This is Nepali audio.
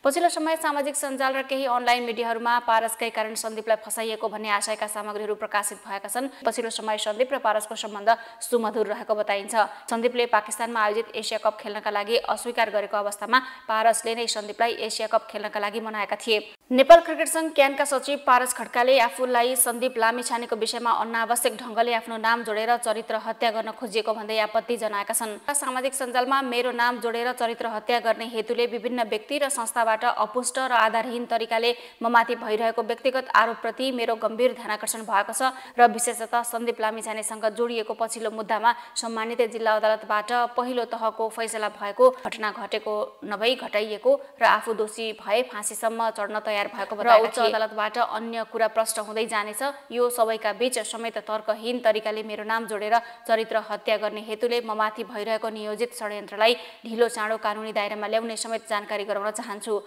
पछिल्लो समय सामाजिक सञ्जाल र केही अनलाइन मिडियाहरूमा पारसकै कारण सन्दीपलाई फसाइएको भन्ने आशयका सामग्रीहरू प्रकाशित भएका छन्। पछिल्लो समय सन्दीप र पारसको सम्बन्ध सुमधुर रहेको बताइन्छ। सन्दीपले पाकिस्तानमा आयोजित एसिया कप खेल्नका लागि अस्वीकार गरेको अवस्थामा पारसले नै सन्दीपलाई एसिया कप खेल्नका लागि मनाएका थिए। नेपाल क्रिकेट संघ क्यानका सचिव पारस खड्काले आफूलाई सन्दीप लामिछानेको विषयमा अनावश्यक ढङ्गले आफ्नो नाम जोडेर चरित्र हत्या गर्न खोजिएको भन्दै आपत्ति जनाएका छन्। सामाजिक सञ्जालमा मेरो नाम जोडेर चरित्र हत्या गर्ने हेतुले विभिन्न व्यक्ति र संस्थाबाट अपुष्ट र आधारहीन तरिकाले ममाथि भइरहेको व्यक्तिगत आरोपप्रति मेरो गम्भीर ध्यानाकर्षण भएको छ र विशेषतः सन्दीप लामिछानेसँग जोडिएको पछिल्लो मुद्दामा सम्मानित जिल्ला अदालतबाट पहिलो तहको फैसला भएको, घटना घटेको नभई घटाइएको र आफू दोषी भए फाँसीसम्म चढ्न तयार भएको बताएका थिए। उच्च अदालतबाट अन्य कुरा प्रष्ट हुँदै जानेछ। यो सबैका बीच समेत तर्कहीन तरिकाले मेरो नाम जोडेर चरित्र हत्या गर्ने हेतुले ममाथि भइरहेको नियोजित षड्यन्त्रलाई ढिलो चाँडो कानुनी दायरामा ल्याउने समेत जानकारी गराउन चाहन्छु।